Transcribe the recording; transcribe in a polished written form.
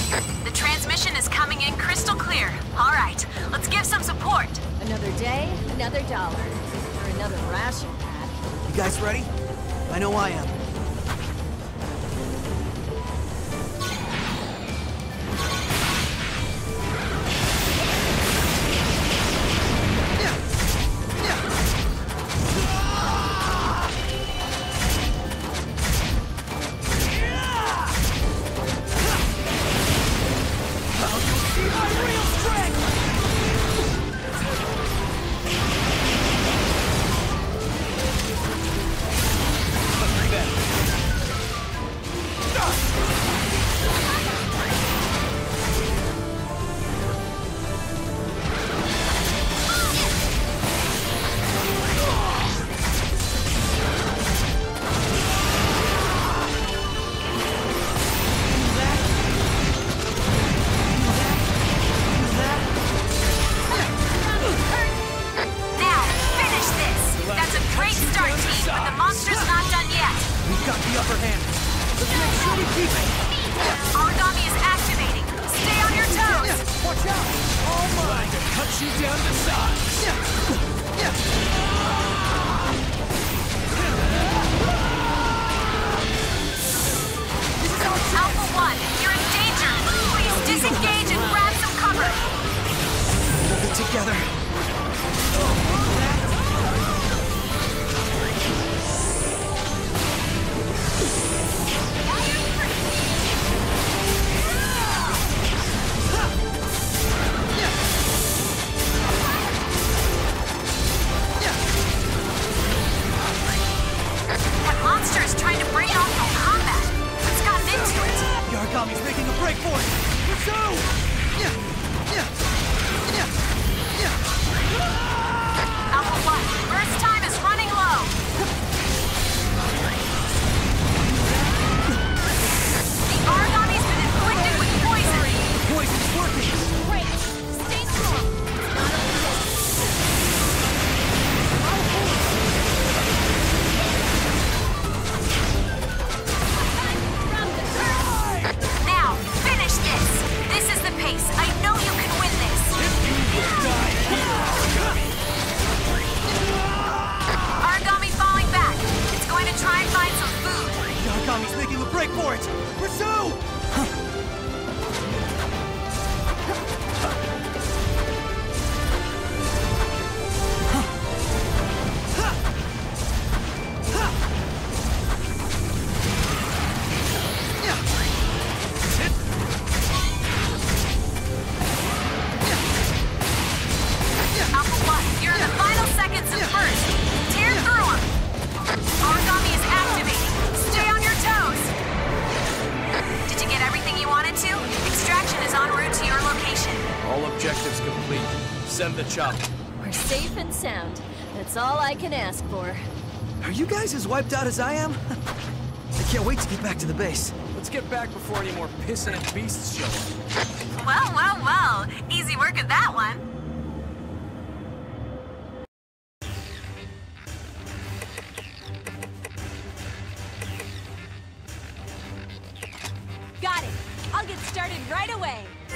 The transmission is coming in crystal clear. All right, let's give some support. Another day, another dollar. Or another ration pack. You guys ready? I know I am. Got the upper hand. Let's make sure we keep it. Origami is activating. Stay on your toes. Watch out! Oh my! To cut you down to size. This is our chance. Alpha 1, you're in danger. Please disengage and grab some cover. Hold it together. That monster is trying to break off from combat. What's gotten into it? The Aragami's making a break for it. Pursue! Alpha 1, burst time is running low. The Origami's been inflicted with poison. Poison's working. Great! Stay strong! Now, finish this. This is the pace. I know you can win this. Origami falling back. It's going to try and find some food. The Aragami's making a break for it. Pursue! Alpha 1, you're in the final seconds of first. Tear through them. Origami is activating. Stay on your toes. Did you get everything you wanted to? Extraction is en route to your location. All objectives complete. Send the chopper. We're safe and sound. That's all I can ask for. Are you guys as wiped out as I am? I can't wait to get back to the base. Let's get back before any more pissant beasts show up. Well. Easy work with that one. Got it! I'll get started right away!